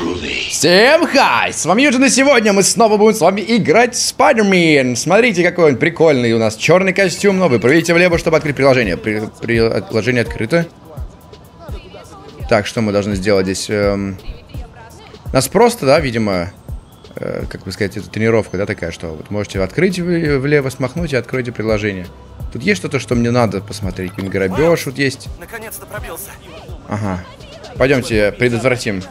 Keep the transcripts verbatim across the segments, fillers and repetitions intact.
Всем хай! С вами Юджин, и сегодня мы снова будем с вами играть в Spider-Man. Смотрите, какой он прикольный у нас. Черный костюм новый. Проведите влево, чтобы открыть приложение. При... Приложение открыто. Так, что мы должны сделать здесь? Эм... Нас просто, да, видимо, э, как бы сказать, это тренировка, да, такая, что вот можете открыть влево, смахнуть и откройте приложение. Тут есть что-то, что мне надо посмотреть. Какой-нибудь грабеж вот есть. Наконец-то пробился. Ага. Пойдемте, предотвратим.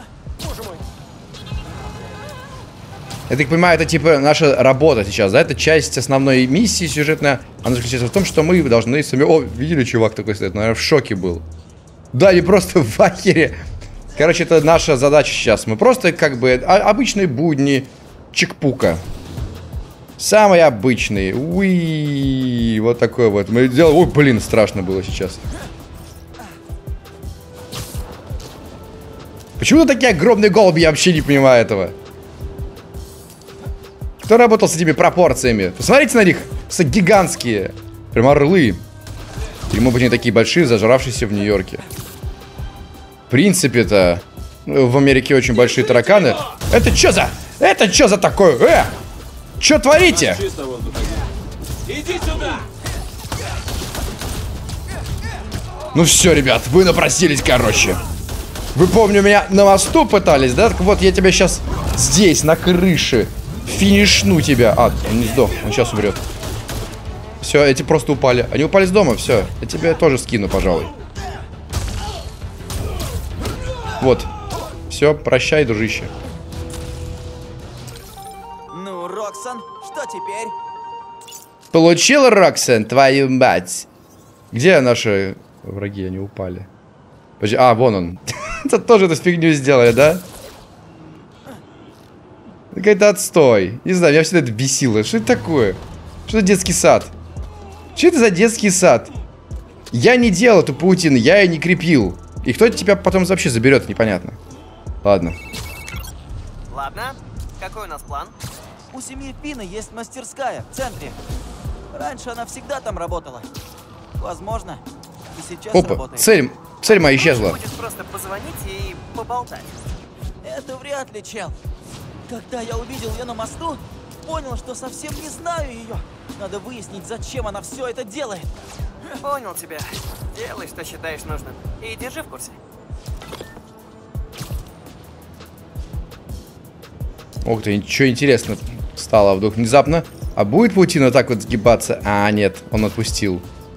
Я так понимаю, это типа наша работа сейчас, да? Это часть основной миссии сюжетная. Она заключается в том, что мы должны сами... О, видели, чувак такой стоит? Наверное, в шоке был. Да, не просто в ахере. Короче, это наша задача сейчас. Мы просто как бы обычные будни чикпука. Самые обычные. Уи, вот такой вот. Мы делаем... Ой, блин, страшно было сейчас. Почему такие огромные голуби? Я вообще не понимаю этого. Кто работал с этими пропорциями? Посмотрите на них. Просто гигантские. Прям орлы. Или, может быть, они такие большие, зажравшиеся в Нью-Йорке. В принципе-то, в Америке очень большие тараканы. Это что за... Это что за такое? Э! Что творите? Иди сюда! Ну все, ребят, вы напросились, короче. Вы, помню, меня на мосту пытались, да? Так вот, я тебя сейчас здесь, на крыше, финишну тебя. А, он не сдох, он сейчас умрет. Все, эти просто упали. Они упали с дома, все. Я тебе тоже скину, пожалуй. Вот. Все, прощай, дружище. Ну, Роксон, что теперь? Получил, Роксон, твою мать. Где наши враги? Они упали. Подожди, а, вон он. Это тоже эту фигню сделали, да? Какой-то отстой. Не знаю, меня всегда это бесило. Что это такое? Что это детский сад? Что это за детский сад? Я не делал эту паутину, я ее не крепил. И кто тебя потом вообще заберет, непонятно. Ладно. Ладно, какой у нас план? У семьи Фина есть мастерская в центре. Раньше она всегда там работала. Возможно, и сейчас Опа, работает. цель, цель моя исчезла. Будет просто позвонить и поболтать. Это вряд ли, чел. Когда я увидел ее на мосту, понял, что совсем не знаю ее. Надо выяснить, зачем она все это делает. Понял тебя. Делай, что считаешь нужным. И держи в курсе. Ух ты, ничего интересного стало вдруг внезапно. А будет паутина так вот сгибаться? А, нет, он отпустил.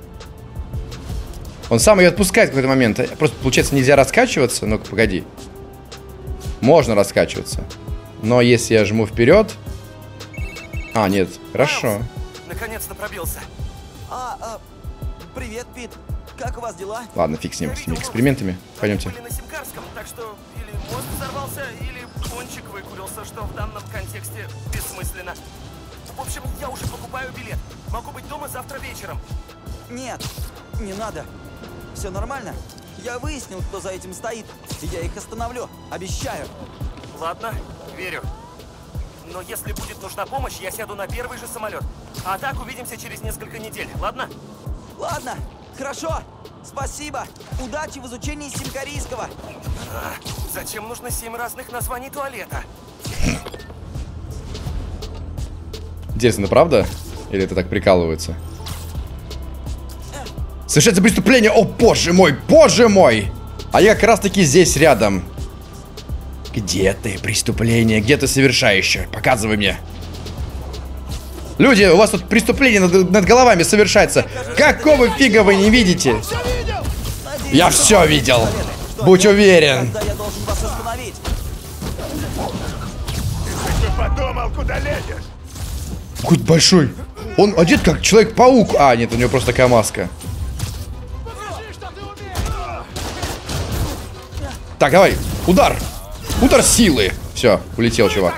Он сам ее отпускает в какой-то момент. Просто, получается, нельзя раскачиваться. Ну-ка, погоди. Можно раскачиваться. Но если я жму вперед... А, нет, хорошо. Наконец-то пробился. А, а, привет, Пит. Как у вас дела? Ладно, фиг с ним, с этими экспериментами. Пойдемте. Были на Симкарском, так что или мост взорвался, или пончик выкурился, что в данном контексте бессмысленно. В общем, я уже покупаю билет. Могу быть дома завтра вечером. Нет, не надо. Все нормально. Я выяснил, кто за этим стоит, и я их остановлю. Обещаю. Ладно, верю. Но если будет нужна помощь, я сяду на первый же самолет. А так увидимся через несколько недель, ладно? Ладно, хорошо. Спасибо. Удачи в изучении симкарийского. А, зачем нужно семь разных названий туалета? Интересно, правда? Или это так прикалываются? Совершается преступление! О, боже мой! Боже мой! А я как раз таки здесь рядом. Где ты, преступление? Где ты совершающее? Показывай мне. Люди, у вас тут преступление над, над головами совершается. Какого фига вы не видите? Я все видел. Будь уверен. Подумал, куда лезешь? Какой-то большой. Он одет как Человек-паук. А, нет, у него просто такая маска. Так, давай. Удар. Удар силы. Все, улетел, чувак.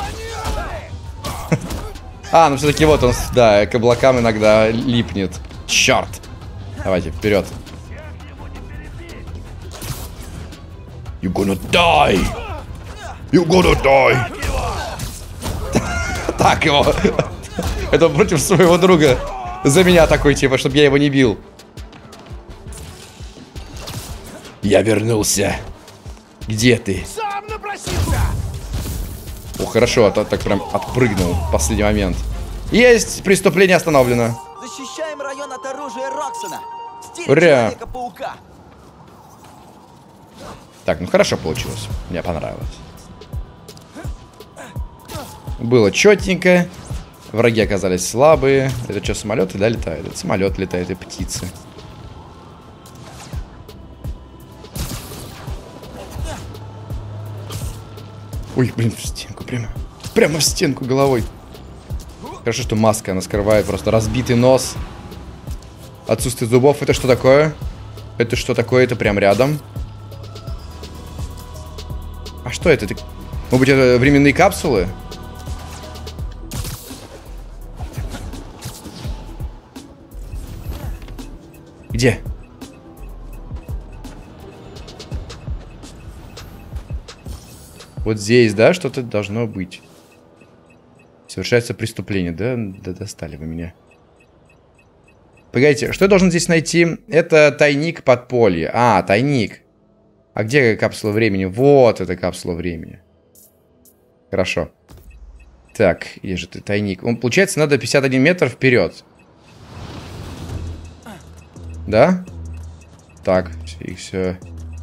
А, ну все-таки вот он, да, к облакам иногда липнет. Черт. Давайте, вперед. You gonna die. You gonna die. Так его. Это против своего друга. За меня такой, типа, чтобы я его не бил. Я вернулся. Где ты? напросился! О, хорошо, а то так прям отпрыгнул в последний момент. Есть! Преступление остановлено. Защищаем район от оружия Роксона. В стиле Ура! Человека-паука. Так, ну хорошо получилось. Мне понравилось. Было четненько. Враги оказались слабые. Это что, самолеты, да, летают? Это самолет летает и птицы. Ой, блин, в стенку прямо. Прямо в стенку головой. Хорошо, что маска, она скрывает просто разбитый нос. Отсутствие зубов. Это что такое? Это что такое? Это прям рядом. А что это? это? Может быть, это временные капсулы? Где? Вот здесь, да, что-то должно быть. Совершается преступление, да? Да достали вы меня. Погодите, что я должен здесь найти? Это тайник подполья. А, тайник. А где капсула времени? Вот эта капсула времени. Хорошо. Так, где же ты, тайник? Он, получается, надо пятьдесят один метр вперед. Да? Так, и все.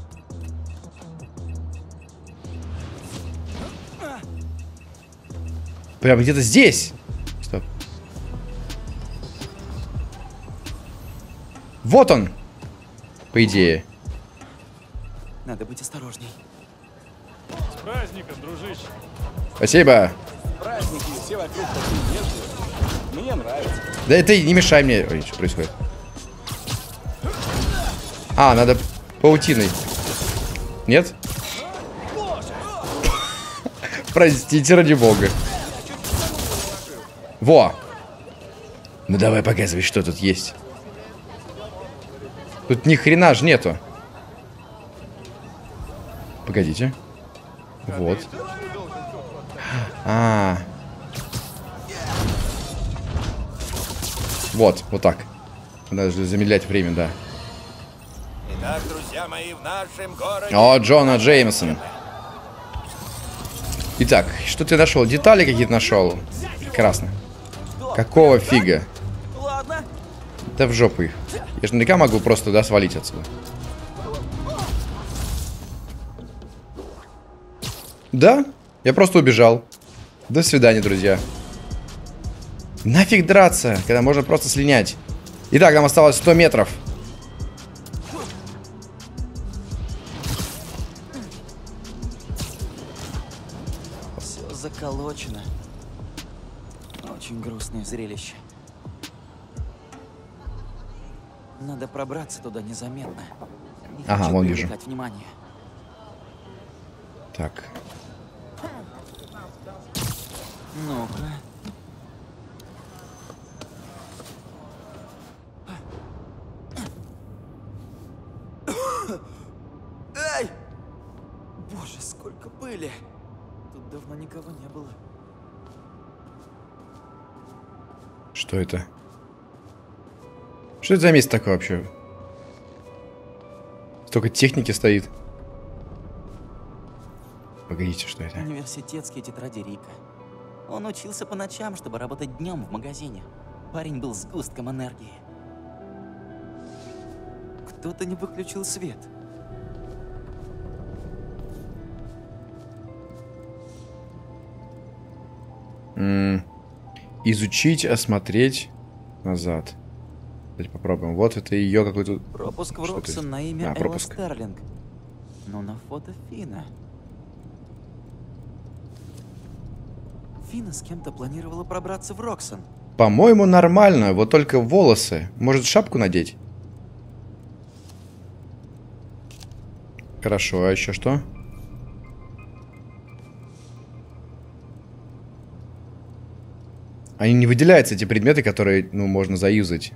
Прям где-то здесь. Стоп. Вот он. По идее. Надо быть осторожней. С праздником, дружище. Спасибо. Праздники, все вокруг такие нежные. Мне нравится. Да это не мешай мне. Ой, что происходит? А, надо паутиной. Нет? Простите, ради бога. Во! Ну давай показывай, что тут есть. Тут ни хрена ж нету. Погодите. Вот. А. Вот, вот так. Надо же замедлять время, да. Итак, друзья мои, в нашем городе... О, Джона Джеймсон. Итак, что ты нашел? Детали какие-то нашел? Прекрасно. Какого фига? Ладно. Да в жопу их. Я же наверняка могу просто, да, свалить отсюда. Да, я просто убежал. До свидания, друзья. Нафиг драться, когда можно просто слинять. Итак, нам осталось сто метров. Все заколочено. Очень грустное зрелище. Надо пробраться туда незаметно. Не Ага, хочу вон вижу. привлекать внимание. Так. Ну-ка. Эй! Боже, сколько пыли! Тут давно никого не было. Что это? Что это за место такое вообще? Столько техники стоит. Погодите, что это? Университетские тетради Рика. Он учился по ночам, чтобы работать днем в магазине. Парень был сгустком энергии. Кто-то не выключил свет. М-м- изучить, осмотреть, назад. Давайте попробуем. Вот это ее какой-то... Пропуск в Что это? Роксон на имя А, Элла пропуск. Старлинг. Но на фото Фина. Фина с кем-то планировала пробраться в Роксон. По-моему, нормально. Вот только волосы. Может, шапку надеть? Хорошо, а еще что? Они не выделяются, эти предметы, которые, ну, можно заюзать.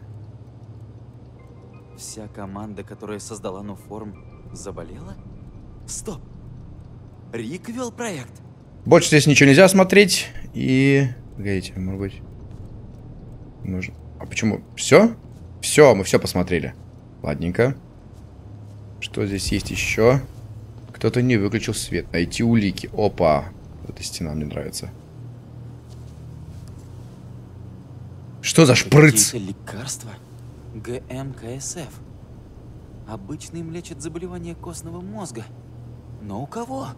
Вся команда, которая создала Нуформ, заболела? Стоп! Рик вел проект. Больше здесь ничего нельзя смотреть. И... Погодите, может быть... Нужно... А почему? Все? Все, мы все посмотрели. Ладненько. Что здесь есть еще? Кто-то не выключил свет. Найти улики. Опа. Эта стена мне нравится. Что за шприц? Какие-то лекарства? ГМКСФ. Обычно им лечат заболевания костного мозга. Но у кого?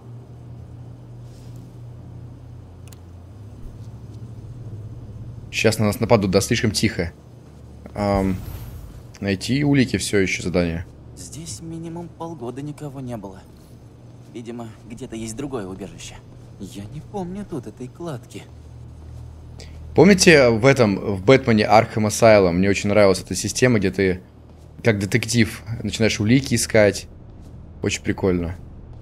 Сейчас на нас нападут, да, слишком тихо. Эм, найти улики все еще задание. Здесь минимум полгода никого не было. Видимо, где-то есть другое убежище. Я не помню тут этой кладки. Помните в этом, в Бэтмене Arkham Asylum, мне очень нравилась эта система, где ты, как детектив, начинаешь улики искать. Очень прикольно.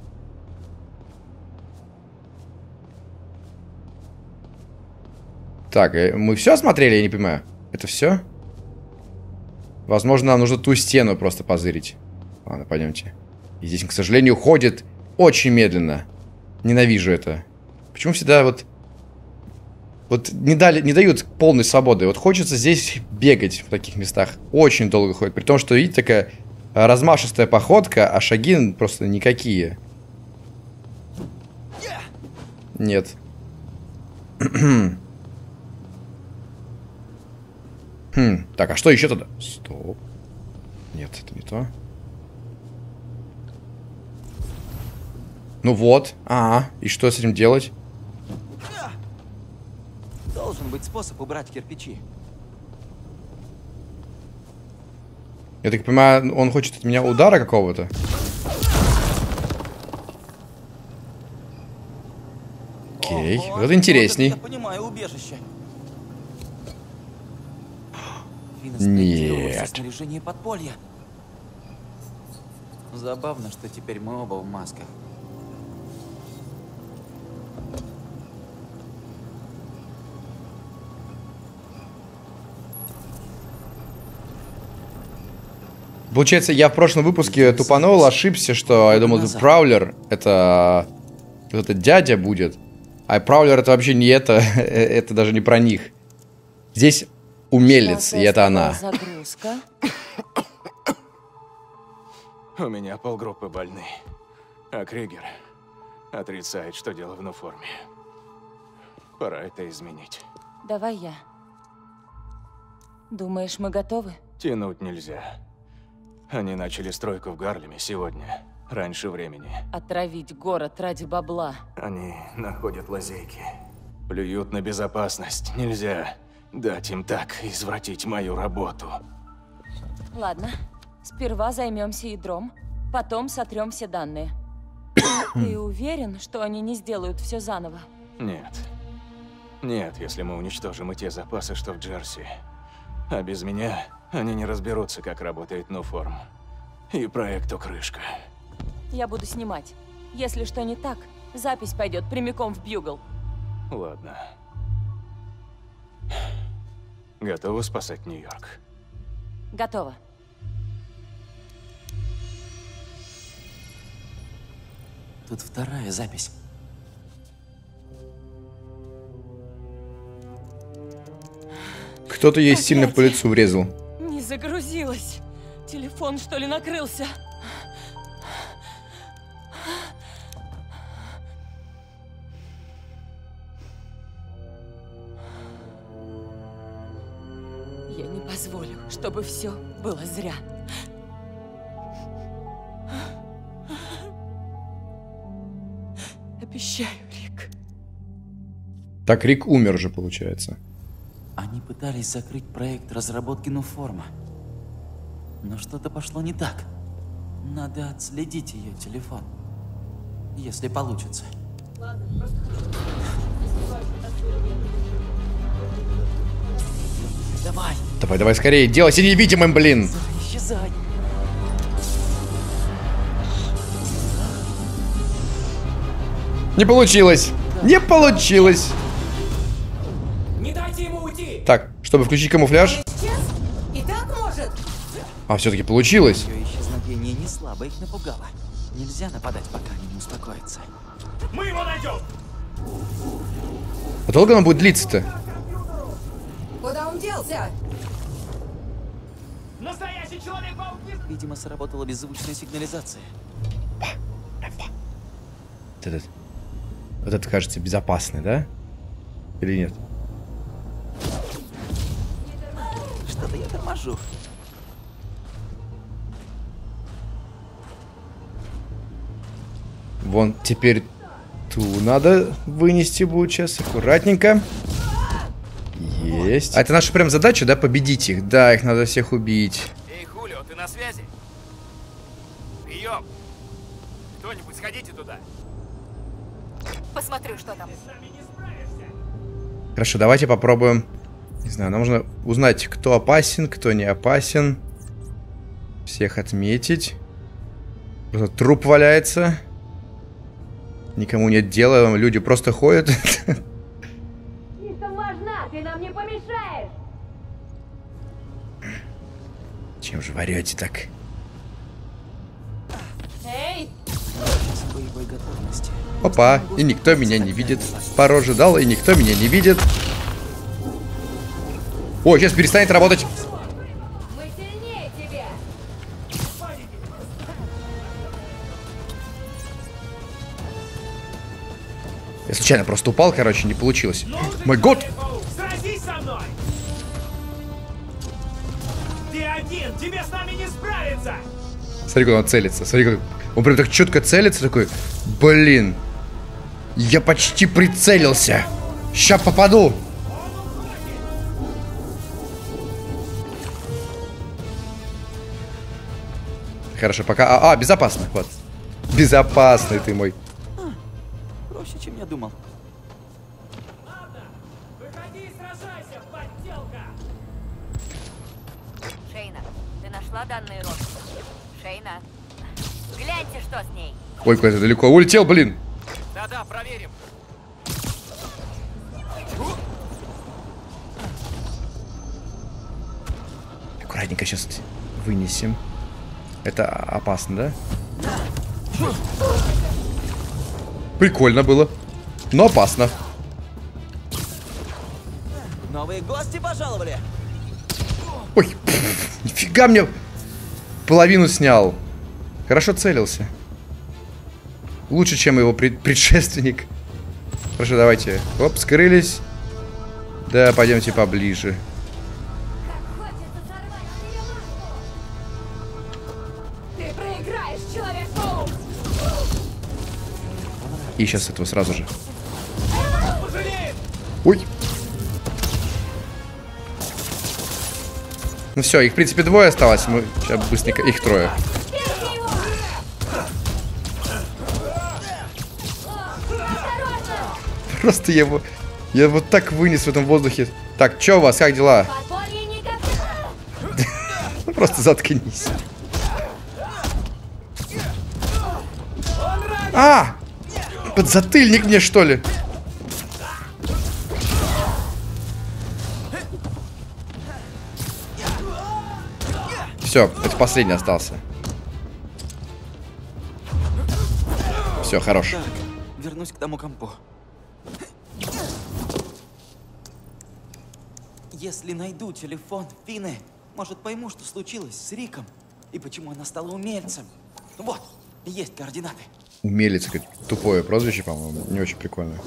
Так, мы все осмотрели, я не понимаю. Это все? Возможно, нам нужно ту стену просто позырить. Ладно, пойдемте. И здесь, к сожалению, ходит очень медленно. Ненавижу это. Почему всегда вот... Вот не, дали, не дают полной свободы. Вот хочется здесь бегать в таких местах. Очень долго ходит. При том, что, видите, такая размашистая походка, а шаги просто никакие. Нет. Хм, так, а что еще тогда? Стоп. Нет, это не то. Ну вот. А, и что с этим делать? Должен быть способ убрать кирпичи. Я так понимаю, он хочет от меня удара какого-то. Окей, Ого, вот это интересней. вот это, я понимаю, убежище. Нет. Снаряжение подполья. Забавно, что теперь мы оба в масках. Получается, я в прошлом выпуске тупанул, ошибся, что я думал, Праулер это вот этот дядя будет. А Праулер это вообще не это, это даже не про них. Здесь умелец, и это она. У меня полгруппы больны. А Кригер отрицает, что дело в ноформе. Пора это изменить. Давай я. Думаешь, мы готовы? Тянуть нельзя. Они начали стройку в Гарлеме сегодня, раньше времени. Отравить город ради бабла. Они находят лазейки. Плюют на безопасность. Нельзя дать им так извратить мою работу. Ладно. Сперва займемся ядром, потом сотрем все данные. Ты уверен, что они не сделают все заново? Нет. Нет, если мы уничтожим и те запасы, что в Джерси. А без меня они не разберутся, как работает Ноформ. И проекту крышка. Я буду снимать. Если что не так, запись пойдет прямиком в Бьюгл. Ладно. Готовы спасать Нью-Йорк? Готово. Тут вторая запись. Кто-то ей сильно по лицу врезал. Не загрузилась. Телефон, что ли, накрылся? Я не позволю, чтобы все было зря. Обещаю, Рик. Так, Рик умер же, получается. Они пытались закрыть проект разработки Ноформа. Но что-то пошло не так. Надо отследить ее телефон. Если получится. Давай. Давай, давай скорее, делайся невидимым, блин. Исчезай. Не получилось. Не получилось. Не дайте ему уйти! Так, чтобы включить камуфляж. И так может! А, все-таки получилось. Ее исчезновение не слабо их напугало. Нельзя нападать, пока они не успокоятся. Мы его найдем! А долго оно будет длиться-то? Куда он делся? Настоящий человек-паук! Видимо, сработала беззвучная сигнализация. Вот этот, вот этот кажется безопасный, да? Или нет? Что-то я торможу. Вон теперь ту надо вынести будет сейчас. Аккуратненько. Есть. А это наша прям задача, да? Победить их. Да, их надо всех убить. Эй, Хулио, ты на связи? Прием! Кто-нибудь сходите туда. Посмотрю, что там. Хорошо, давайте попробуем. Не знаю, нам нужно узнать, кто опасен, кто не опасен. Всех отметить. Просто труп валяется. Никому нет дела, люди просто ходят. Мистер Важна, ты нам не помешаешь! Чем же варете так? Эй! С боевой готовности. Опа, и никто меня не видит. Пару ожидал, и никто меня не видит. Ой, сейчас перестанет работать. Мы сильнее тебя! Я случайно просто упал, короче, не получилось. Мой год! Сразись со мной! Ты один, тебе с нами не справиться! Смотри, куда он целится. Смотри, как он прям так четко целится, такой. Блин. Я почти прицелился. Ща попаду. Хорошо, пока. А, а, безопасно. Вот. Безопасный ты мой. Проще, чем я думал. Выходи и сражайся, подделка! Шейна, ты нашла данные рода? Шейна, гляньте, что с ней. Ой, куда-то далеко улетел, блин. Да-да, проверим. Аккуратненько сейчас вынесем. Это опасно, да? Прикольно было. Но опасно. Новые гости пожаловали. Ой, пфф, нифига мне половину снял. Хорошо целился. Лучше, чем его пред предшественник. Хорошо, давайте. Оп, скрылись. Да, пойдемте поближе. Ты проиграешь, Человек-паук! И сейчас этого сразу же. Ой. Ну все, их в принципе двое осталось. Мы сейчас быстренько. Их трое. Просто я его. Я вот так вынес в этом воздухе. Так, чё у вас? Как дела? Подполье никогда! Просто заткнись. А! Подзатыльник мне, что ли? Все, это последний остался. Все, хорош. Так, вернусь к тому компу. Если найду телефон Фины, может, пойму, что случилось с Риком и почему она стала умельцем. Вот, есть координаты. Умелец, как тупое прозвище, по-моему, не очень прикольное.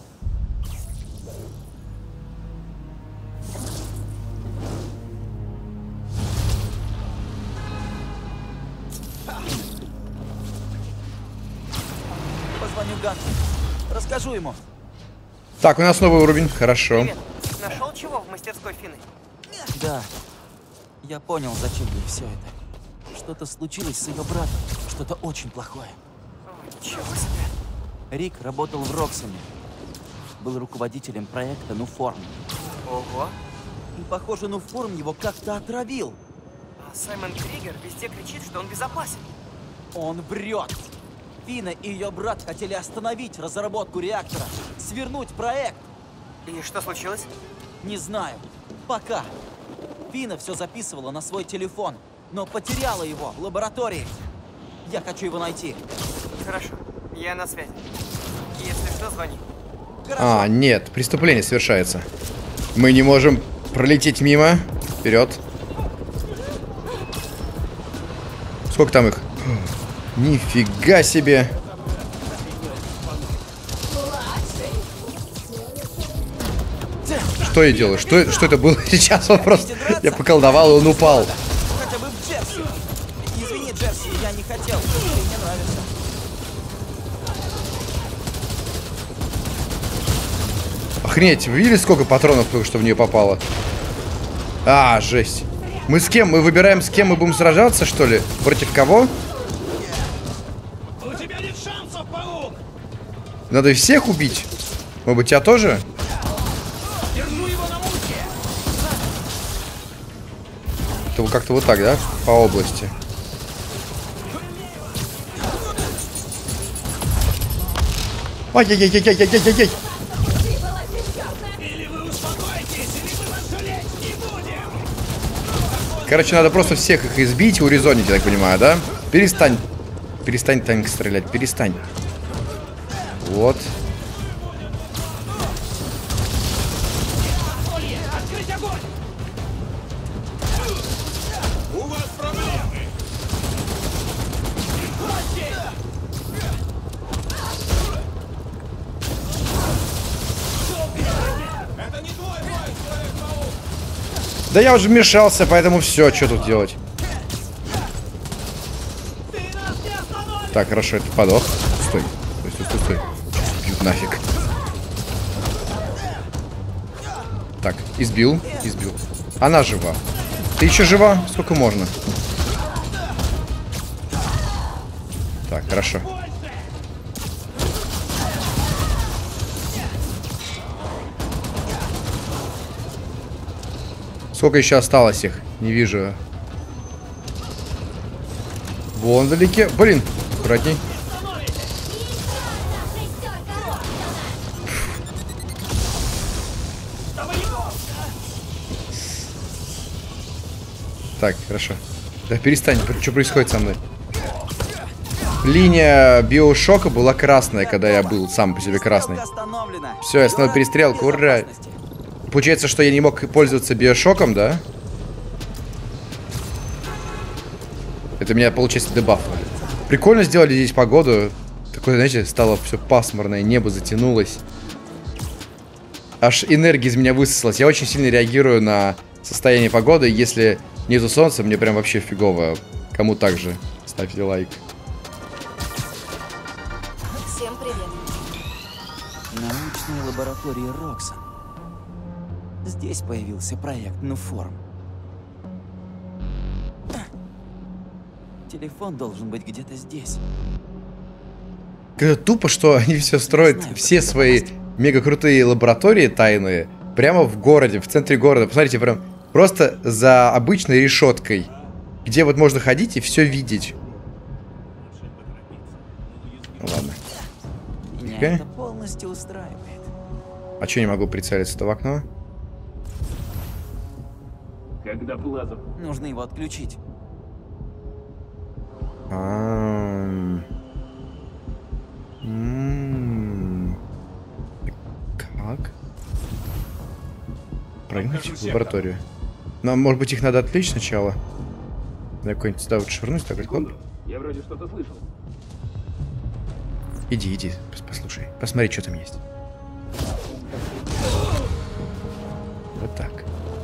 Позвоню Ганту. Расскажу ему. Так, у нас новый уровень, хорошо. Привет. Нашел чего в мастерской Фины? Да. Я понял, зачем ей все это. Что-то случилось с ее братом. Что-то очень плохое. О, ничего себе. Рик работал в Роксоне. Был руководителем проекта Нуформ. Ого. И, похоже, Нуформ его как-то отравил. А Саймон Кригер везде кричит, что он безопасен. Он врет. Фина и ее брат хотели остановить разработку реактора, свернуть проект. И что случилось? Не знаю. Пока. Фина все записывала на свой телефон, но потеряла его в лаборатории. Я хочу его найти. Хорошо. Я на связи. Если что, звони. Хорошо. А, нет, преступление совершается. Мы не можем пролететь мимо. Вперед. Сколько там их? Нифига себе. что я делаю? Что, что это было сейчас? Он просто... Я поколдовал, и он упал. Хотя бы в Джерси. Извини, Джерси, я не хотел. Ты мне нравишься. Охренеть, вы видели, сколько патронов только что в нее попало? А, жесть. Мы с кем? Мы выбираем, с кем мы будем сражаться, что ли? Против кого? У тебя нет шансов, паук! Надо всех убить? Может быть, тебя тоже? Держу его на мушке! Это как-то вот так, да? По области. Ай-яй-яй-яй-яй-яй-яй-яй! Или вы успокойтесь, или мы вас жалеть не будем! Короче, надо просто всех их избить и урезонить, я так понимаю, да? Перестань. Перестань танк стрелять, перестань. Вот. Открыть огонь! У вас проблемы! Это не твой бой, Человек-паук! Да я уже вмешался, поэтому все, что тут делать? Так, хорошо, это подох. Стой, стой, стой, стой, стой. Бьют нафиг. Так, избил, избил. Она жива. Ты еще жива? Сколько можно? Так, хорошо. Сколько еще осталось их? Не вижу. Вон вдалеке. Блин, аккуратней. Так, хорошо. Да перестань, что происходит со мной? Линия биошока была красная, когда я был сам по себе красный. Все, я снова перестрелку, ура! Получается, что я не мог пользоваться биошоком, да? Это меня, получается, дебафнули. Прикольно сделали здесь погоду. Такое, знаете, стало все пасмурное, небо затянулось. Аж энергия из меня высосалась. Я очень сильно реагирую на состояние погоды. Если нету солнца, мне прям вообще фигово. Кому так же? Ставьте лайк. Всем привет. Научная лаборатория Роксон. Здесь появился проект Нуформ. Телефон должен быть где-то здесь. Как тупо, что они все строят, все свои мега крутые лаборатории тайные прямо в городе, в центре города. Посмотрите, прям просто за обычной решеткой, где вот можно ходить и все видеть. Ну, ладно. Меня Окей. это полностью устраивает. А что, не могу прицелиться-то в окно? Когда плаза... Нужно его отключить. Ам. М. Как? Прыгнуть в лабораторию. Нам, может быть, их надо отвлечь сначала? Я какой-нибудь сюда вот швырнусь, так вот. Я вроде что-то слышал. Иди, иди, пос- послушай. Посмотри, что там есть. Вот так.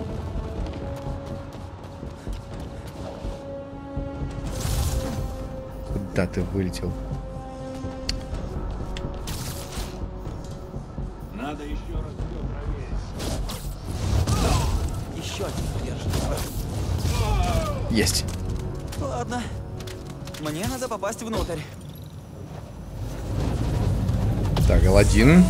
Куда ты вылетел? Надо еще раз все проверить. Еще один подержанный. Есть. Ладно. Мне надо попасть внутрь. Так, Аладдин.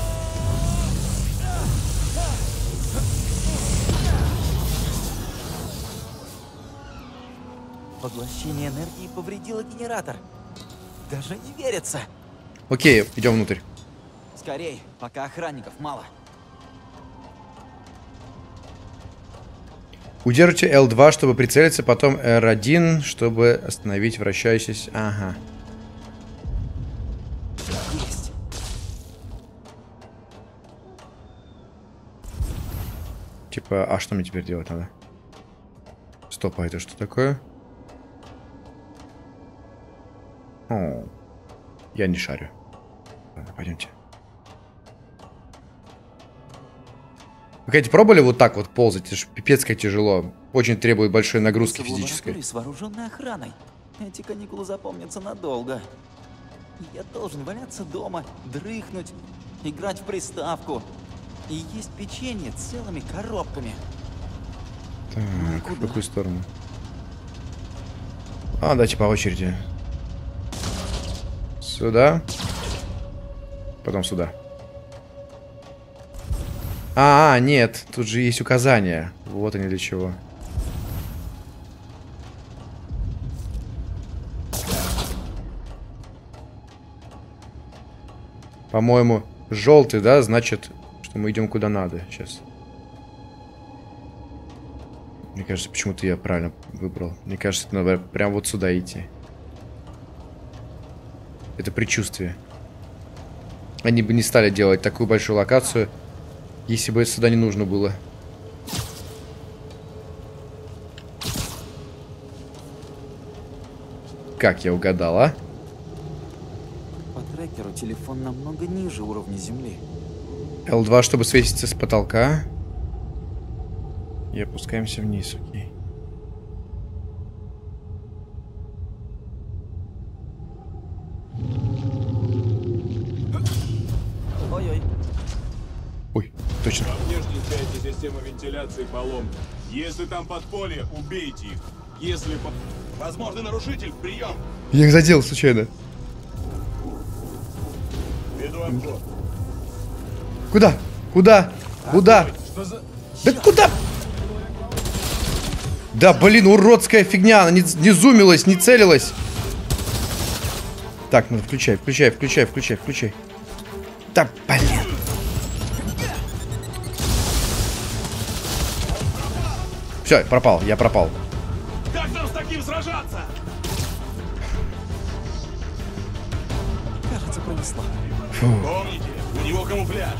Поглощение энергии повредило генератор. Даже не верится. Окей, идем внутрь. Скорей, пока охранников мало. Удержите эл два, чтобы прицелиться, потом эр один, чтобы остановить вращающийся... Ага. Есть. Типа, а что мне теперь делать надо? Стоп, а это что такое? О, я не шарю. Ладно, пойдемте. Вы, кстати, пробовали вот так вот ползать? Это ж пипец как тяжело. Очень требует большой нагрузки В физической. лаборатории с вооруженной охраной. Эти каникулы запомнятся надолго. Я должен валяться дома, дрыхнуть, играть в приставку и есть печенье целыми коробками. Так, в какую сторону? А, давайте по очереди. Сюда. Потом сюда. А, а, нет, тут же есть указания. Вот они для чего. По-моему, желтый, да, значит, что мы идем куда надо. Сейчас. Мне кажется, почему-то я правильно выбрал. Мне кажется, надо прям вот сюда идти. Это предчувствие. Они бы не стали делать такую большую локацию, если бы это сюда не нужно было. Как я угадал, а? По трекеру телефон намного ниже уровня земли. эл два, чтобы свеситься с потолка. И опускаемся вниз, окей. Ой-ой. Ой, точно. Во внешней части системы вентиляции поломка. Если там подполье, убейте их. Если по... Возможный нарушитель, прием. Я их задел случайно. Веду обход. Куда? Куда? Куда? Что за... Да куда? Да, блин, уродская фигня. Она не, не зумилась, не целилась. Так, ну включай, включай, включай, включай, включай. Да, блин. Все, пропал, я пропал. Как нам с таким сражаться? Кажется, пронесло. Помните, у него камуфляж.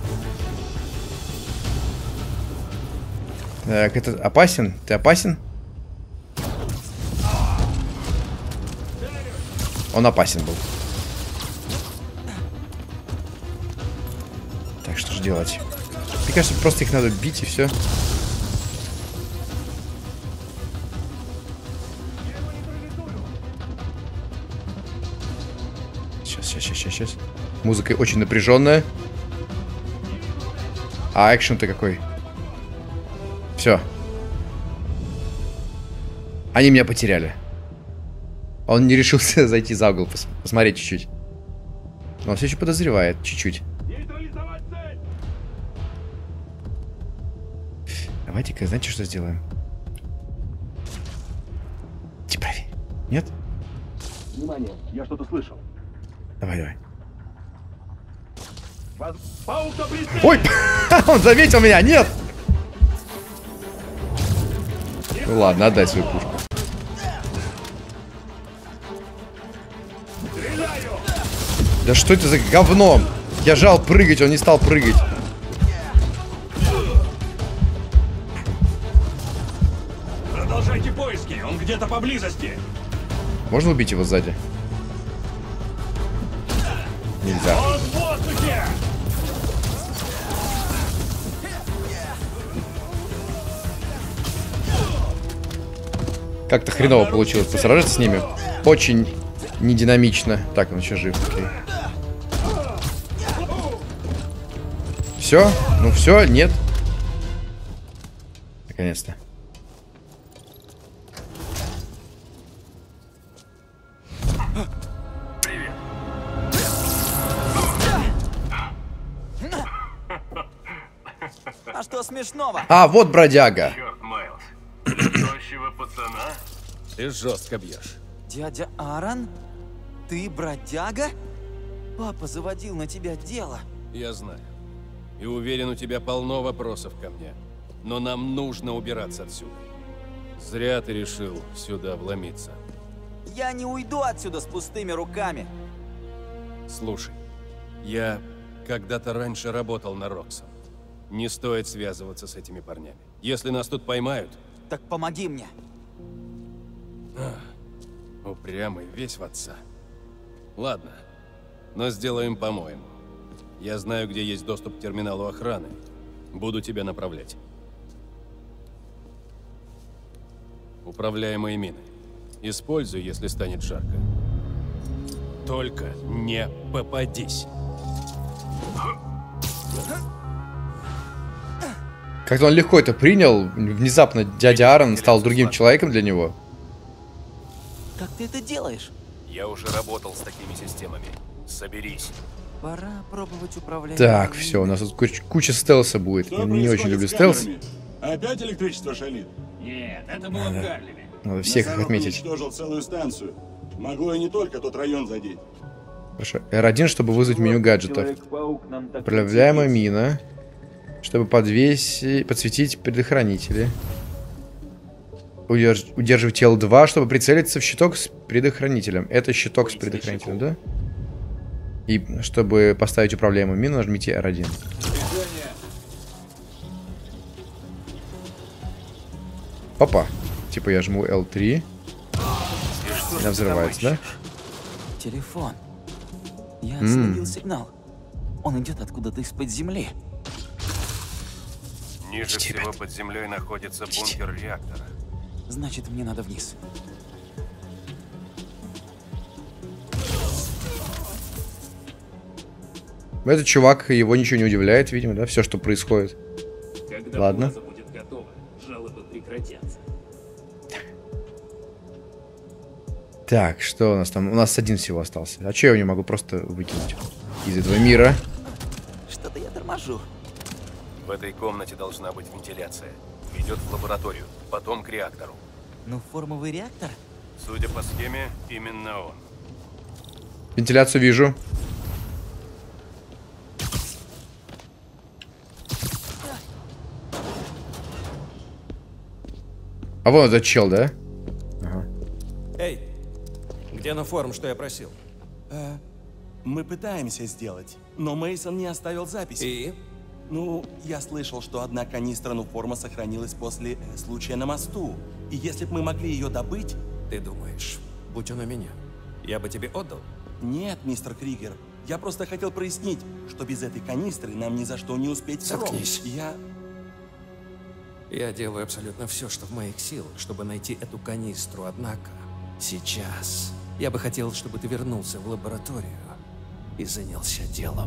Так, это опасен? Ты опасен? Он опасен был. Так, что же делать? Мне кажется, просто их надо бить и все. Сейчас, сейчас, сейчас, сейчас, сейчас. Музыка очень напряженная. А экшен-то какой? Все. Они меня потеряли. Он не решился зайти за угол, пос посмотреть чуть-чуть. Но он все еще подозревает, чуть-чуть. Давайте-ка, знаете, что сделаем? Иди проверь. Нет? Внимание, я что-то слышал. Давай, давай. Воз... Паук на прицеле! Ой! Он заметил меня! Нет! Ну ладно, отдай свою пушку. Да что это за говно? Я жал прыгать, он не стал прыгать. Продолжайте поиски, он где-то поблизости. Можно убить его сзади? Нельзя. Он в воздухе! Как-то хреново получилось посражаться с ними. Очень нединамично. Так, он еще жив. Окей. Все? Ну все, нет. Наконец-то. А что смешного? А, вот бродяга. Черт, Майлз. Тощего пацана? Ты жестко бьешь. Дядя Аарон? Ты бродяга? Папа заводил на тебя дело. Я знаю. И уверен, у тебя полно вопросов ко мне. Но нам нужно убираться отсюда. Зря ты решил сюда вломиться. Я не уйду отсюда с пустыми руками. Слушай, я когда-то раньше работал на Роксон. Не стоит связываться с этими парнями. Если нас тут поймают... Так помоги мне. Упрямый, весь в отца. Ладно, но сделаем по-моему. Я знаю, где есть доступ к терминалу охраны. Буду тебя направлять. Управляемые мины. Используй, если станет жарко. Только не попадись. Как-то он легко это принял. Внезапно дядя Аарон стал другим человеком для него. Как ты это делаешь? Я уже работал с такими системами. Соберись. Пора пробовать управлять. Так, все, у нас тут куч куча стелса будет. Что Я не очень люблю стелс. Опять электричество шалит? Нет, это было в Гарлеме. Надо всех их Носорог отметить. уничтожил целую станцию. Могло и не только тот район задеть. Хорошо. эр один, чтобы вызвать меню гаджетов. Управляемая мина. Чтобы подвесить, подсветить предохранители. Удерж... Удерживать эл два, чтобы прицелиться в щиток с предохранителем. Это щиток с предохранителем, да? И чтобы поставить управляемую мину, нажмите эр один. Опа. Типа я жму эл три. Она взрывается, да? Телефон. Я М. словил сигнал. Он идет откуда-то из-под земли. Ниже всего под землей находится бункер реактора. Значит, мне надо вниз. Этот чувак, его ничего не удивляет, видимо, да? Все, что происходит. Когда Ладно. база будет готова, жалобы прекратятся. Так, что у нас там? У нас один всего остался. А че я его не могу просто выкинуть из этого мира? Что-то я торможу. В этой комнате должна быть вентиляция. Ведет в лабораторию, потом к реактору. Ну, формовый реактор? Судя по схеме, именно он. Вентиляцию вижу. А вон этот чел, да? Ага. Эй, где на форум, что я просил? Э, мы пытаемся сделать, но Мейсон не оставил записи. И? Ну, я слышал, что одна канистра Нуформа сохранилась после э, случая на мосту. И если бы мы могли ее добыть... Ты думаешь, будь он у меня, я бы тебе отдал? Нет, мистер Кригер. Я просто хотел прояснить, что без этой канистры нам ни за что не успеть в срок. Заткнись. Я... Я делаю абсолютно все, что в моих силах, чтобы найти эту канистру. Однако, сейчас я бы хотел, чтобы ты вернулся в лабораторию и занялся делом.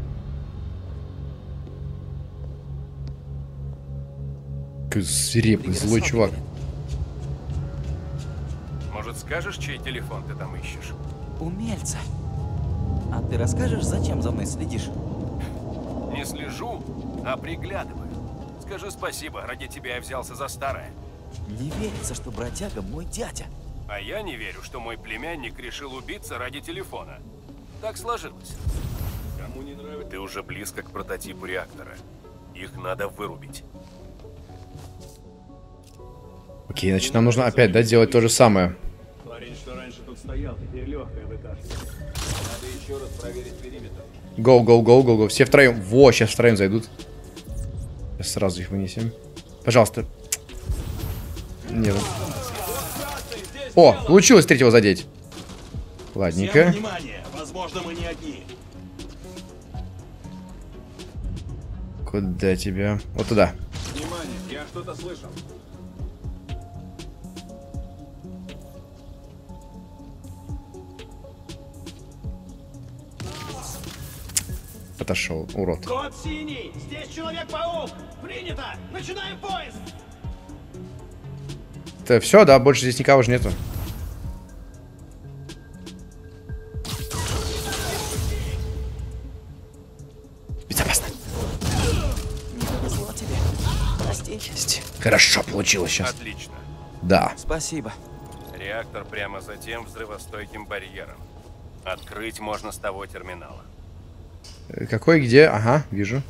Какой свирепый, злой чувак. Может, скажешь, чей телефон ты там ищешь? Умельца. А ты расскажешь, зачем за мной следишь? Не слежу, а приглядываю. Скажи спасибо, ради тебя я взялся за старое. Не верится, что бродяга мой дядя. А я не верю, что мой племянник решил убиться ради телефона. Так сложилось. Кому не нравится? Ты уже близко к прототипу реактора. Их надо вырубить. Окей, значит, нам нужно опять, да, делать то же самое. Парень, что раньше тут стоял, теперь легкая выкашивает. Надо еще раз проверить периметр. Гоу, гоу, гоу, гоу, гоу. Все втроем. Во, сейчас втроем зайдут. Сейчас сразу их вынесем. Пожалуйста. Нет. О, получилось третьего задеть. Ладненько. Всем внимание, возможно, мы не одни. Куда тебя? Вот туда. Внимание, я что-то слышал. Отошел, урод. Код синий! Здесь Человек-паук! Принято! Начинаем поиск! Это все, да? Больше здесь никого же нету. Безопасно. Не повезло тебе. Прости. Есть. Хорошо получилось сейчас. Отлично. Да. Спасибо. Реактор прямо за тем взрывостойким барьером. Открыть можно с того терминала. Какой, где? Ага, вижу.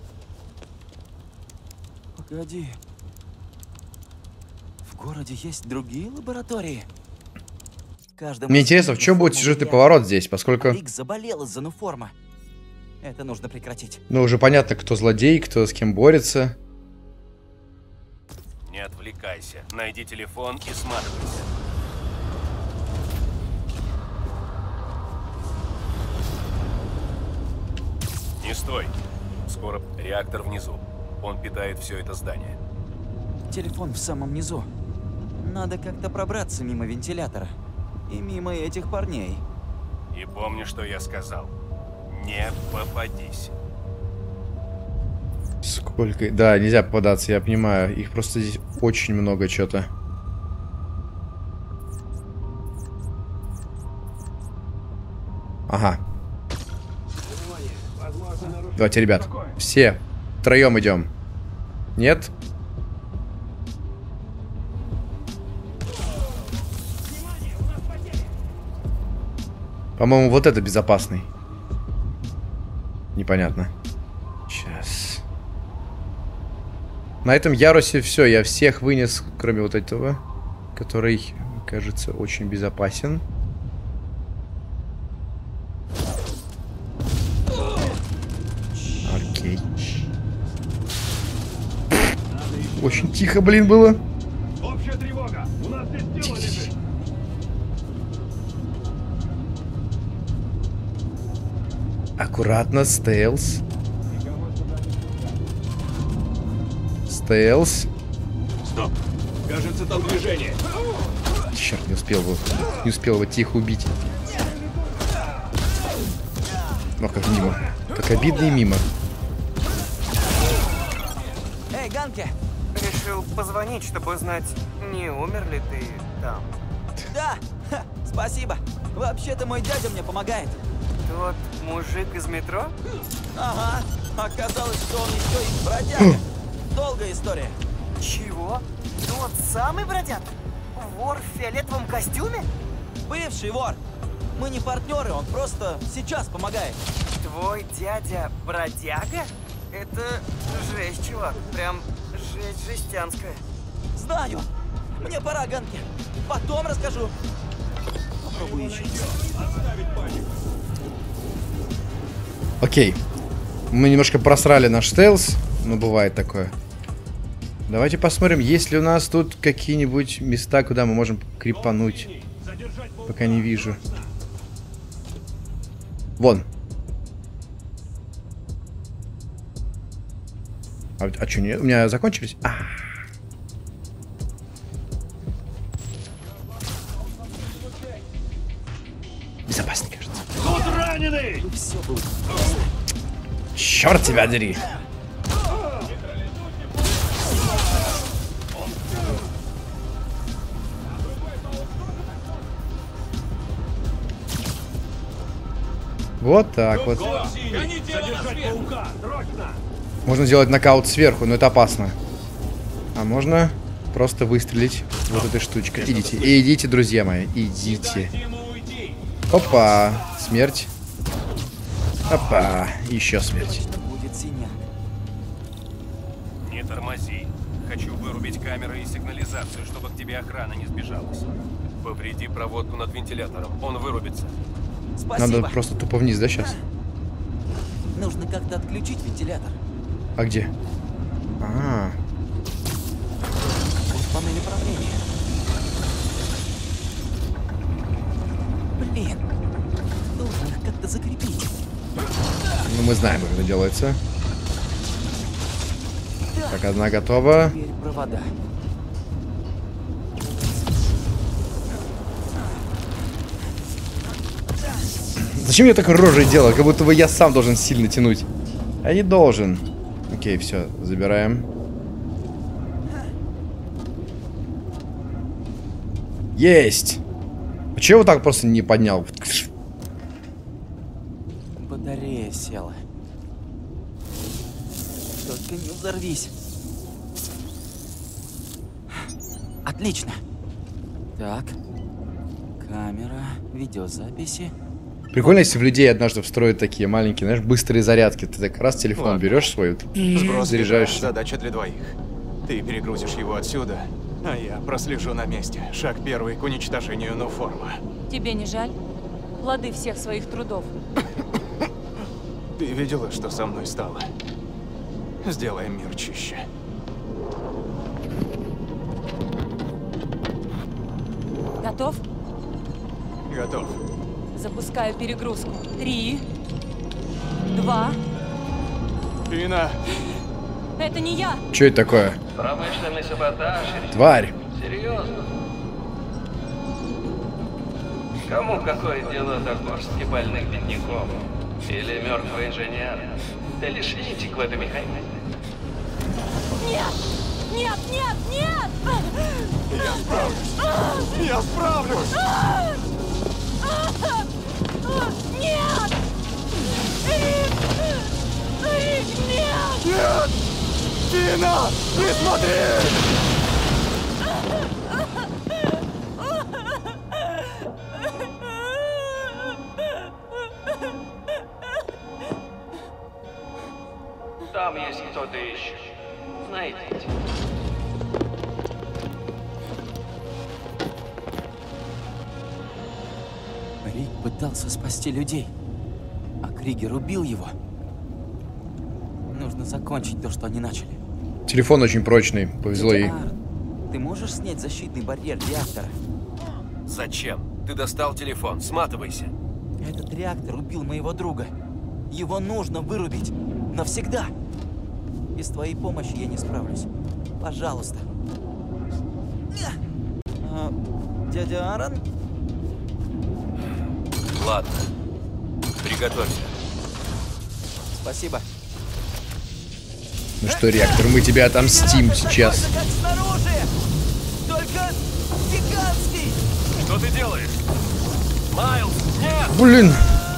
Погоди. В городе есть другие лаборатории? Каждому Мне интересно, в чем будет сюжетный поворот здесь, поскольку... Рик заболел из-за Нуформа. Это нужно прекратить. Ну, уже понятно, кто злодей, кто с кем борется. Не отвлекайся. Найди телефон и сматывайся. Не стой. Скоро реактор внизу. Он питает все это здание. Телефон в самом низу. Надо как-то пробраться мимо вентилятора. И мимо этих парней. И помни, что я сказал. Не попадись. Сколько... Да, нельзя попадаться, я понимаю. Их просто здесь очень много чего-то. Ага. Давайте, ребят. Все втроем идем. Нет? По-моему, вот это безопасный. Непонятно. Сейчас. На этом ярусе все. Я всех вынес, кроме вот этого, который, кажется, очень безопасен. Окей. Очень тихо, блин, было. Общая тревога. У нас здесь тело лежит. Аккуратно, стелс. Стелс. Стоп. Кажется, там движение. Черт, не успел его. Не успел его тихо убить. Ох, как мимо. Как обидно и мимо. Эй, Ганке! Решил позвонить, чтобы узнать, не умер ли ты там. Да! Ха, спасибо. Вообще-то мой дядя мне помогает. Тот мужик из метро? Ага. Оказалось, что он еще и бродяга. Долгая история. Чего? Тот самый бродяга? Вор в фиолетовом костюме? Бывший вор. Мы не партнеры, он просто сейчас помогает. Твой дядя бродяга? Это жесть, чувак. Прям жесть жестянская. Знаю. Мне пора, Ганке. Потом расскажу. Попробуй еще. Окей. Мы немножко просрали наш стелс, но бывает такое. Давайте посмотрим, есть ли у нас тут какие-нибудь места, куда мы можем крипануть. Пока не вижу. Вон. А, а что, нет? У меня закончились? А. Безопасно, кажется. Тут раненый! Черт тебя дери! Вот так вот. Можно сделать нокаут сверху, но это опасно. А можно просто выстрелить вот этой штучкой. Идите, идите, друзья мои, идите. Опа, смерть. Опа, еще смерть. Не тормози. Хочу вырубить камеры и сигнализацию, чтобы к тебе охрана не сбежалась. Повреди проводку над вентилятором, он вырубится. Спасибо. Надо просто тупо вниз, да, сейчас? Нужно как-то отключить вентилятор. А где? А, -а, -а. Вот панель управления. Блин, должен их как-то закрепить. Ну, мы знаем, как это делается. Так, одна готова. Теперь провода. Зачем я так рожей делаю? Как будто бы я сам должен сильно тянуть. А не должен. Окей, все, забираем. Есть! А чего вот так просто не поднял? Батарея села. Только не взорвись. Отлично. Так. Камера, видеозаписи. Прикольно, если в людей однажды встроят такие маленькие, знаешь, быстрые зарядки. Ты так раз телефон Ладно. берешь свой, заряжаешься. Задача для двоих. Ты перегрузишь его отсюда, а я прослежу на месте. Шаг первый к уничтожению Нуформа. Тебе не жаль? Плоды всех своих трудов. Ты видела, что со мной стало? Сделаем мир чище. Готов? Готов. Запускаю перегрузку. Три, два. Пина, Это не я. Что это такое? Промышленный саботаж. Тварь. Серьезно? Кому какое дело до горстки больных бедняков? Или мертвый инженер? Ты лишь личик в этой механике. Нет! Нет, нет, нет! Я справлюсь! Я справлюсь! Нет! Рик! Рик, нет! Нет! Тина! Не смотри! Там есть кто-то еще. Найдите. Рик пытался спасти людей, а Кригер убил его. Нужно закончить то, что они начали. Телефон очень прочный, повезло ей. Ты можешь снять защитный барьер реактора? Зачем? Ты достал телефон, сматывайся. Этот реактор убил моего друга. Его нужно вырубить. Навсегда. Без твоей помощи я не справлюсь. Пожалуйста. А, дядя Аарон? Ладно. Приготовься. Спасибо. Ну что, реактор, мы тебя отомстим сейчас. Как снаружи! Только гигантский! Что ты делаешь? Майлз, нет! Блин!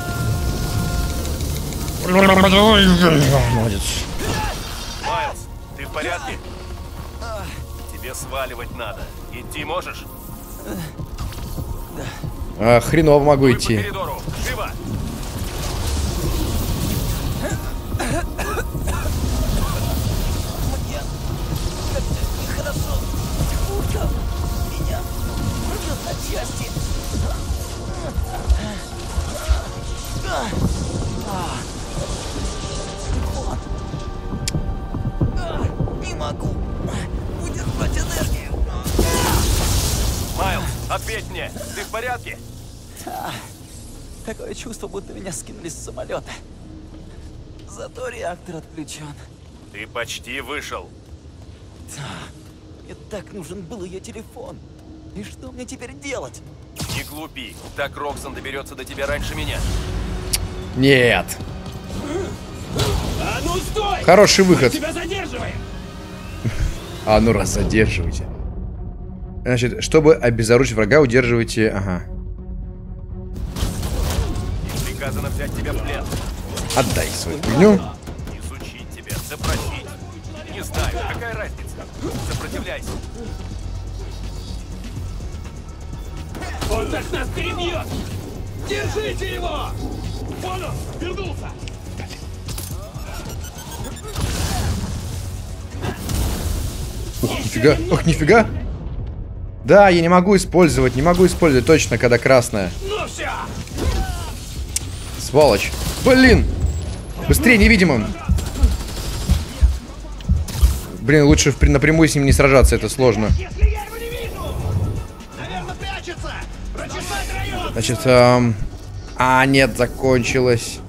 Молодец. Майлз, ты в порядке? Тебе сваливать надо. Идти можешь? А, хреново могу Вы идти. по коридору. Живо! Нехорошо. Будто меня рвет на части. Телефон. Не могу удержать энергию. Майлз, ответь мне. Ты в порядке? Такое чувство, будто меня скинули с самолета. Зато реактор отключен. Ты почти вышел. Да. Мне так нужен был ее телефон. И что мне теперь делать? Не глупи. Так Роксон доберется до тебя раньше меня. Нет. А ну стой! Хороший выход. Мы тебя задерживаем! А ну раз задерживайте. Значит, чтобы обезоружить врага, удерживайте... Ага. Приказано взять тебя в плен. Отдай свою фигню. Изучить тебя, допросить. Не знаю, какая разница. Сопротивляйся. Он так нас перебьет! Держите его! Вон он, вернулся! Ух, нифига, ох, нифига. Да, я не могу использовать, не могу использовать точно, когда красная. Ну все! Сволочь. Блин! Быстрее, невидимым. Блин, лучше в- напрямую с ним не сражаться, это сложно. Если я его не вижу! Наверное, прячется! Прочесать район! Значит, эм... а, нет, закончилось.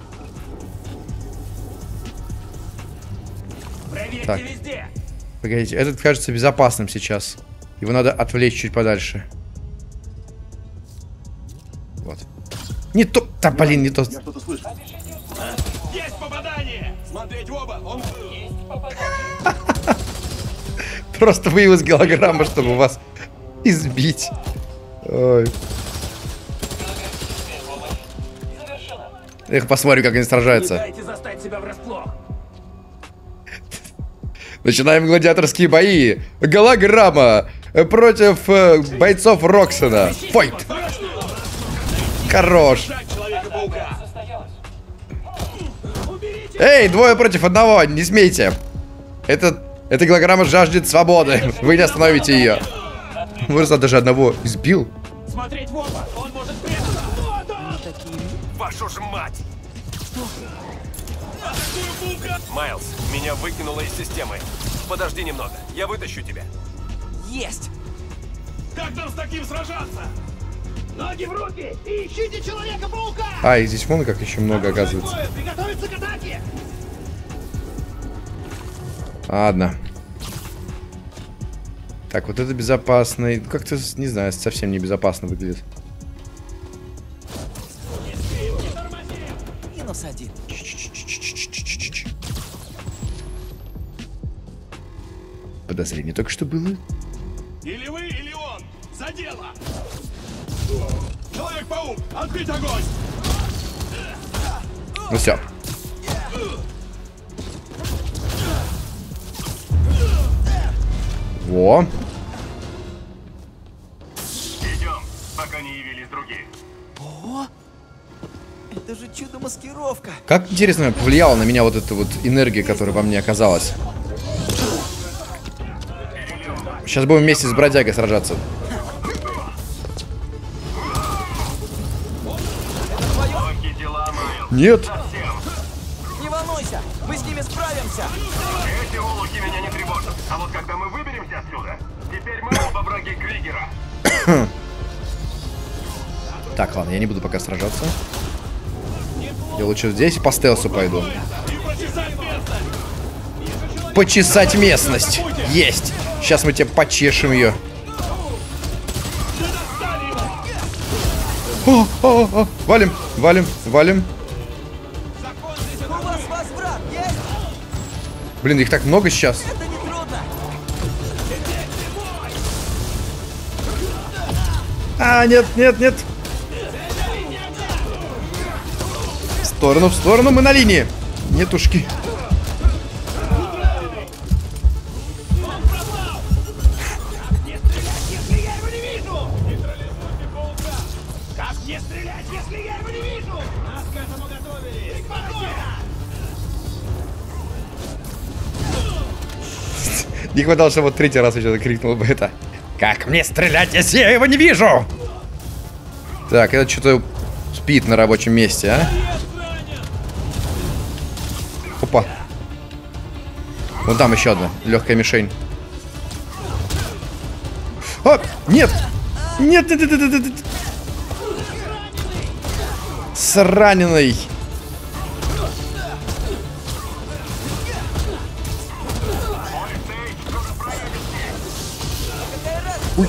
Проверьте Так. везде! Погодите, этот кажется безопасным сейчас. Его надо отвлечь чуть подальше. Вот. Не то... Да, блин, не то. Я что-то слышу. Есть попадание! Смотреть в оба! Он... Просто выявилась голограмма, чтобы вас избить. Ой. Эх, посмотрю, как они Не сражаются. дайте застать себя врасплох! Начинаем гладиаторские бои. Голограмма против э, бойцов Роксона. Файт. Хорош. Эй, двое против одного, не смейте. Этот, эта голограмма жаждет свободы. Вы не остановите ее. Выросла даже одного избил. Смотреть в оба! Он может прятаться! Вот он! Вашу ж мать! Майлз, меня выкинуло из системы. Подожди немного, я вытащу тебя. Есть! Как нам с таким сражаться? Ноги в руки и ищите Человека-паука! А, и здесь вон как еще много оказывается. Приготовиться к атаке! Ладно. Так, вот это безопасный. Как-то, не знаю, совсем не безопасно выглядит. Минус один. Подозрение только что было. Или вы, или он! За дело! Человек-паук, отбить огонь! Ну все. Во. Идем, пока не явились другие. О, это же чудо-маскировка. Как интересно повлияла на меня вот эта вот энергия, которая во мне оказалась. Сейчас будем вместе с бродягой сражаться. Нет. Не волнуйся, мы с ними справимся. Эти олухи меня не тревожат. А вот когда мы выберемся отсюда, теперь мы оба враги Кригера. Так, ладно, я не буду пока сражаться. Я лучше здесь по стелсу пойду. Почесать местность. Есть. Сейчас мы тебе почешем ее. О, о, о. Валим, валим, валим. Блин, их так много сейчас. А, нет, нет, нет. В сторону, в сторону, мы на линии. Нетушки. Не хватало, чтобы вот третий раз еще крикнул бы это. Как мне стрелять, если я его не вижу? Так, это что-то спит на рабочем месте, а? Опа. Вон там еще одна легкая мишень. О, нет! Нет, нет, нет, нет, нет, нет. Сраненный. Ой.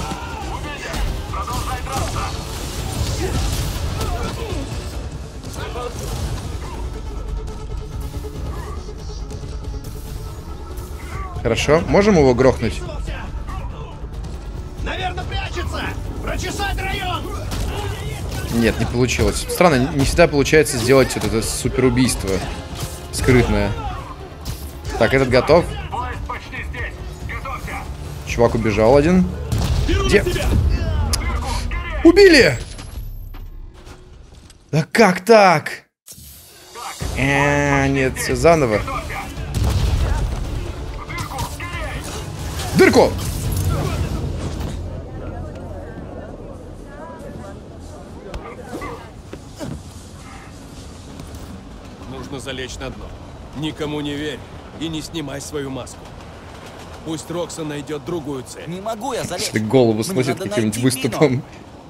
Хорошо, можем его грохнуть? Наверное, прячется! Прочесать район! Нет, не получилось. Странно, не всегда получается сделать вот это суперубийство скрытное. Так, этот готов. Чувак убежал один. Где? Убили! Да как так? Э, нет, все заново. Дырку! Нужно залечь на дно. Никому не верь и не снимай свою маску. Пусть Рокса найдет другую цель. Не могу я залезть. Если голову сносит каким-нибудь выступом.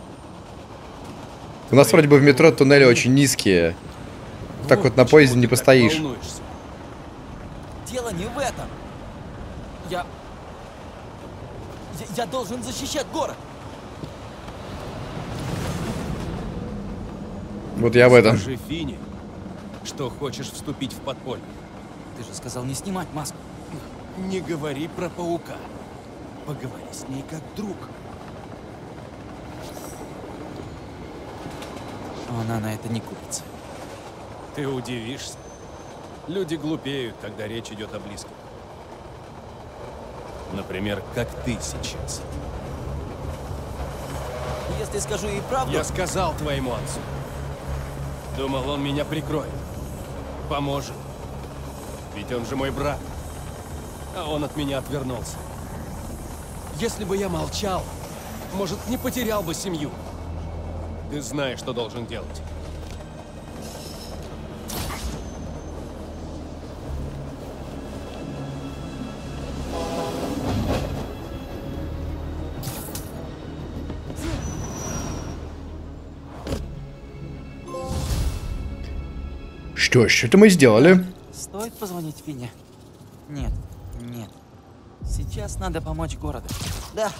У нас вроде бы в метро туннели очень низкие. Так вот на поезде не постоишь. Дело не в этом. Я... я... Я должен защищать город. Вот я об этом. Скажи Фине, что хочешь вступить в подполье. Ты же сказал не снимать маску. Не говори про паука. Поговори с ней как друг. Она на это не купится. Ты удивишься. Люди глупеют, когда речь идет о близком. Например, как ты сейчас. Если скажу ей правду... Я сказал твоему отцу. Думал, он меня прикроет. Поможет. Ведь он же мой брат. А он от меня отвернулся. Если бы я молчал, может, не потерял бы семью. Ты знаешь, что должен делать. Что ж, это мы сделали. Стоит позвонить Фине? Нет. Нет. Сейчас надо помочь городу. Да.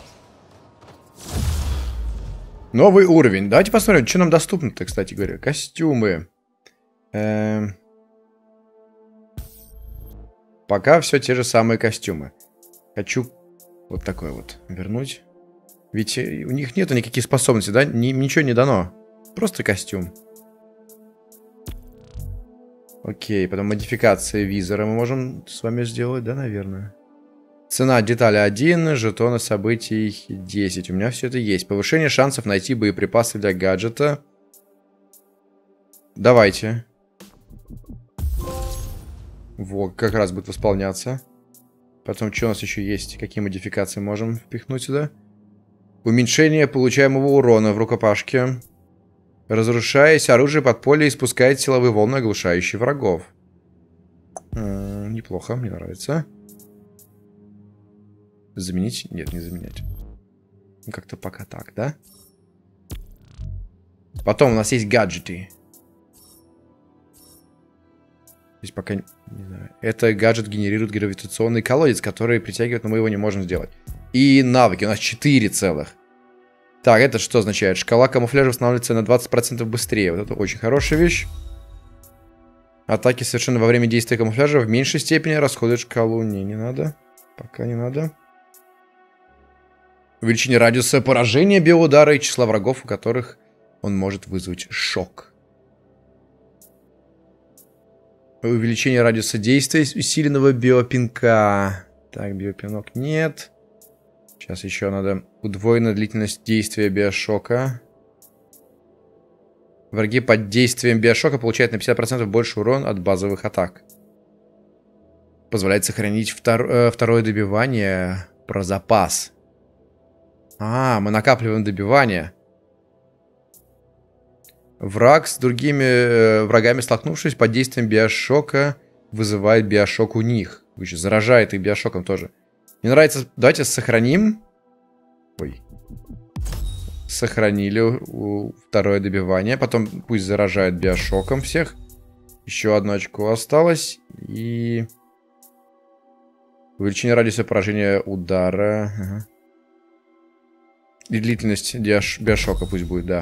Новый уровень. Давайте посмотрим, что нам доступно-то, кстати говоря. Костюмы. Эм... Пока все те же самые костюмы. Хочу вот такой вот вернуть. Ведь у них нету никаких способностей, да? Ни, ничего не дано. Просто костюм. Окей, потом модификация визора мы можем с вами сделать, да, наверное? Цена детали один, жетоны событий десять. У меня все это есть. Повышение шансов найти боеприпасы для гаджета. Давайте. Вот, как раз будет восполняться. Потом, что у нас еще есть? Какие модификации можем впихнуть сюда? Уменьшение получаемого урона в рукопашке. Разрушаясь, оружие подполья испускает силовые волны, оглушающие врагов. М-м, неплохо, мне нравится. Заменить? Нет, не заменять. Ну, как-то пока так, да? Потом у нас есть гаджеты. Здесь пока... Не знаю. Это гаджет генерирует гравитационный колодец, который притягивает, но мы его не можем сделать. И навыки. У нас четыре целых. Так, это что означает? Шкала камуфляжа восстанавливается на двадцать процентов быстрее. Вот это очень хорошая вещь. Атаки совершенно во время действия камуфляжа в меньшей степени расходуют шкалу. Не, не надо. Пока не надо. Увеличение радиуса поражения биоудара и числа врагов, у которых он может вызвать шок. Увеличение радиуса действия усиленного биопинка. Так, биопинок нет. Сейчас еще надо удвоенная длительность действия биошока. Враги под действием биошока получают на пятьдесят процентов больше урон от базовых атак. Позволяет сохранить втор э, второе добивание про запас. А, мы накапливаем добивание. Враг с другими э, врагами, столкнувшись под действием биошока, вызывает биошок у них. Заражает их биошоком тоже. Мне нравится... Давайте сохраним. Ой. Сохранили у... второе добивание. Потом пусть заражает биошоком всех. Еще одно очко осталось. И... Увеличение радиуса поражения удара. Ага. И длительность диаш... биошока пусть будет, да.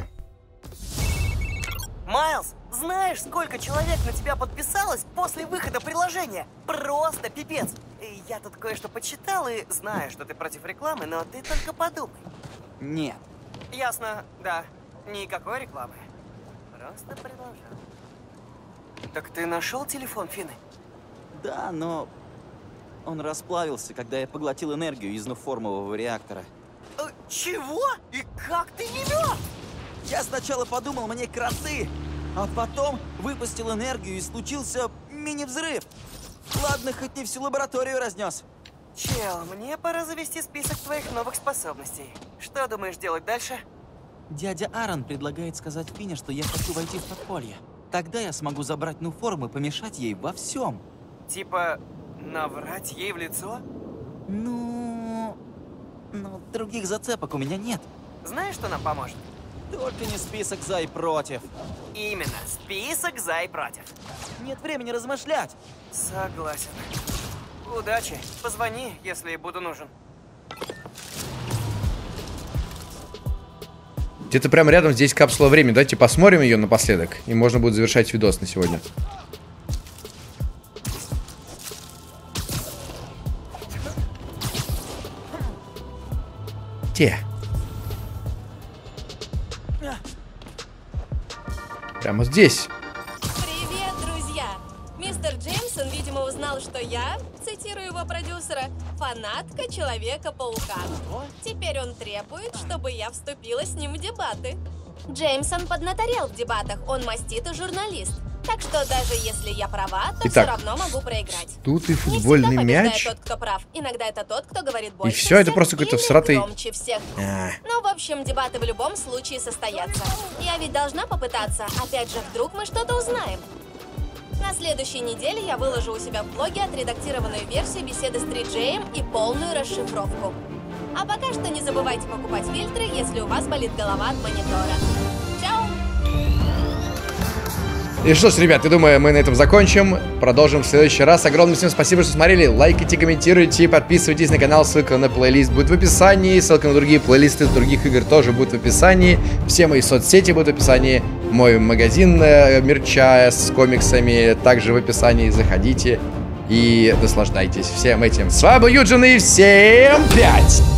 Майлз, знаешь, сколько человек на тебя подписалось после выхода приложения? Просто пипец. И я тут кое-что почитал и знаю, что ты против рекламы, но ты только подумай. Нет. Ясно, да. Никакой рекламы. Просто предложил. Так ты нашел телефон Фины? Да, но он расплавился, когда я поглотил энергию из нуформового реактора. Э, чего? И как ты не мертв? Я сначала подумал, мне кроты, а потом выпустил энергию и случился мини-взрыв. Ладно, хоть не всю лабораторию разнес. Чел, мне пора завести список твоих новых способностей. Что думаешь делать дальше? Дядя Аарон предлагает сказать Фине, что я хочу войти в подполье. Тогда я смогу забрать нуформ и помешать ей во всем. Типа, наврать ей в лицо? Ну... Ну, других зацепок у меня нет. Знаешь, что нам поможет? Только не список за и против. Именно, список за и против. Нет времени размышлять. Согласен. Удачи. Позвони, если буду нужен. Где-то прямо рядом здесь капсула времени. Давайте посмотрим ее напоследок. И можно будет завершать видос на сегодня. Где? Прямо здесь. Привет, друзья! Мистер Джеймсон, видимо, узнал, что я, цитирую его продюсера, фанатка Человека-паука. Теперь он требует, чтобы я вступила с ним в дебаты. Джеймсон поднаторел в дебатах, он маститый журналист. Так что даже если я права, то Итак, все равно могу проиграть. Тут и футбольный Не мяч. тот, кто прав. Иногда это тот, кто говорит И больше все это всех просто какой-то или всратый. громче всех. А. Ну, в общем, дебаты в любом случае состоятся. Я ведь должна попытаться. Опять же, вдруг мы что-то узнаем. На следующей неделе я выложу у себя в блоге отредактированную версию беседы с три джеем и полную расшифровку. А пока что не забывайте покупать фильтры, если у вас болит голова от монитора. Чао! И что ж, ребят, я думаю, мы на этом закончим. Продолжим в следующий раз. Огромное всем спасибо, что смотрели. Лайкайте, комментируйте, подписывайтесь на канал. Ссылка на плейлист будет в описании. Ссылка на другие плейлисты других игр тоже будет в описании. Все мои соцсети будут в описании. Мой магазин э, мерча с комиксами также в описании. Заходите и наслаждайтесь всем этим. С вами был Юджин и всем пять!